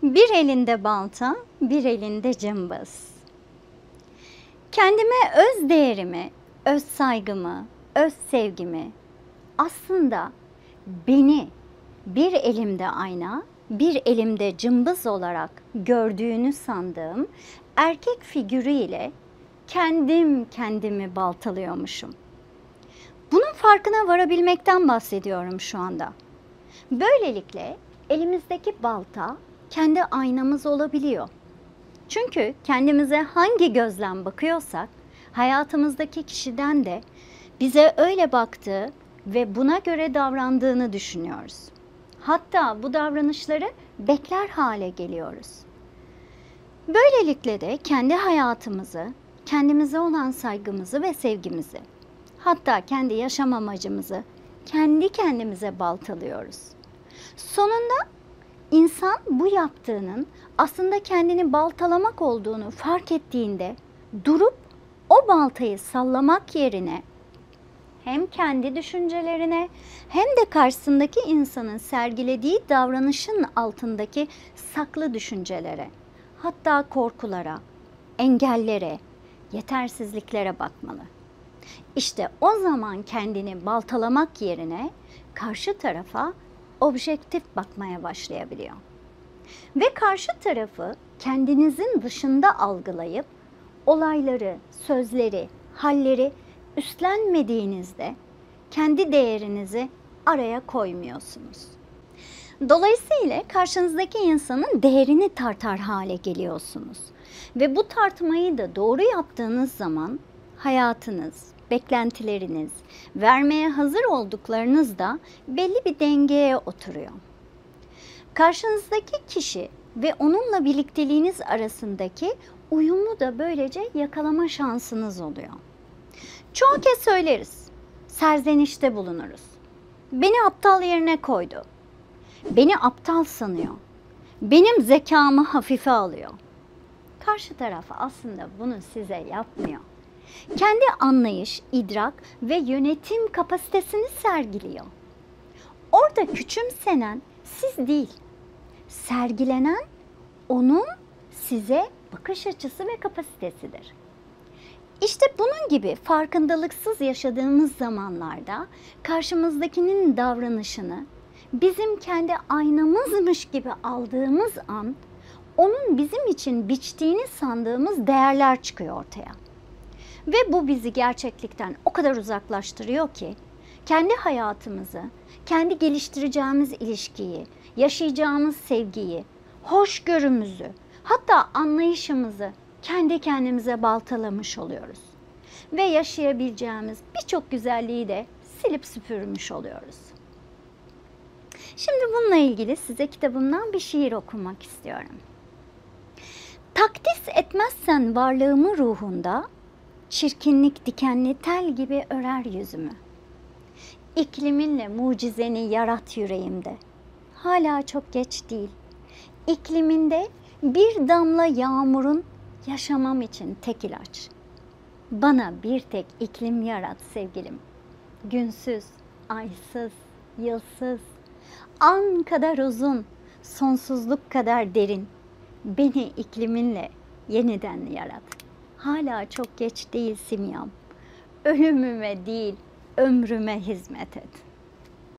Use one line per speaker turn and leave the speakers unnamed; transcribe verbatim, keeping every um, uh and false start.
Bir elinde balta, bir elinde cımbız. Kendime öz değerimi, öz saygımı, öz sevgimi, aslında beni bir elimde ayna, bir elimde cımbız olarak gördüğünü sandığım erkek figürüyle kendim kendimi baltalıyormuşum. Bunun farkına varabilmekten bahsediyorum şu anda. Böylelikle elimizdeki balta kendi aynamız olabiliyor. Çünkü kendimize hangi gözle bakıyorsak hayatımızdaki kişiden de bize öyle baktığı ve buna göre davrandığını düşünüyoruz. Hatta bu davranışları bekler hale geliyoruz. Böylelikle de kendi hayatımızı, kendimize olan saygımızı ve sevgimizi, hatta kendi yaşam amacımızı kendi kendimize baltalıyoruz. Sonunda İnsan bu yaptığının aslında kendini baltalamak olduğunu fark ettiğinde durup o baltayı sallamak yerine hem kendi düşüncelerine hem de karşısındaki insanın sergilediği davranışın altındaki saklı düşüncelere, hatta korkulara, engellere, yetersizliklere bakmalı. İşte o zaman kendini baltalamak yerine karşı tarafa objektif bakmaya başlayabiliyor. Ve karşı tarafı kendinizin dışında algılayıp olayları, sözleri, halleri üstlenmediğinizde kendi değerinizi araya koymuyorsunuz. Dolayısıyla karşınızdaki insanın değerini tartar hale geliyorsunuz. Ve bu tartmayı da doğru yaptığınız zaman hayatınız, beklentileriniz, vermeye hazır olduklarınız da belli bir dengeye oturuyor. Karşınızdaki kişi ve onunla birlikteliğiniz arasındaki uyumu da böylece yakalama şansınız oluyor. Çoğu kez söyleriz, serzenişte bulunuruz. Beni aptal yerine koydu. Beni aptal sanıyor. Benim zekamı hafife alıyor. Karşı taraf aslında bunu size yapmıyor. Kendi anlayış, idrak ve yönetim kapasitesini sergiliyor. Orada küçümsenen siz değil, sergilenen onun size bakış açısı ve kapasitesidir. İşte bunun gibi farkındalıksız yaşadığımız zamanlarda karşımızdakinin davranışını bizim kendi aynamızmış gibi aldığımız an onun bizim için biçtiğini sandığımız değerler çıkıyor ortaya. Ve bu bizi gerçeklikten o kadar uzaklaştırıyor ki kendi hayatımızı, kendi geliştireceğimiz ilişkiyi, yaşayacağımız sevgiyi, hoşgörümüzü, hatta anlayışımızı kendi kendimize baltalamış oluyoruz. Ve yaşayabileceğimiz birçok güzelliği de silip süpürmüş oluyoruz. Şimdi bununla ilgili size kitabımdan bir şiir okumak istiyorum. Takdis etmezsen varlığımı ruhunda, çirkinlik dikenli tel gibi örer yüzümü. İkliminle mucizeni yarat yüreğimde. Hala çok geç değil. İkliminde bir damla yağmurun yaşamam için tek ilaç. Bana bir tek iklim yarat sevgilim. Günsüz, aysız, yılsız, an kadar uzun, sonsuzluk kadar derin. Beni ikliminle yeniden yarat. Hala çok geç değil simyam. Ölümüme değil, ömrüme hizmet et.